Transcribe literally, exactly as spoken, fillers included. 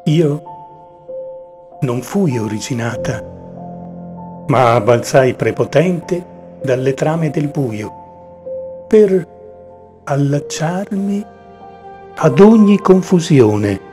Io non fui originata, ma balzai prepotente dalle trame del buio per allacciarmi ad ogni confusione